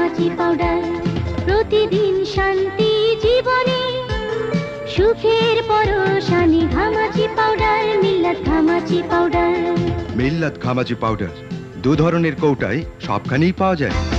ঘামাচি powder. প্রতিদিন শান্তি জীবনে সুখের পরশানি ঘামাচি পাউডার, মিল্লাত ঘামাচি পাউডার। মিল্লাত ঘামাচি পাউডার 2 ধরনের কৌটায় সবখানেই পাওয়া যায়।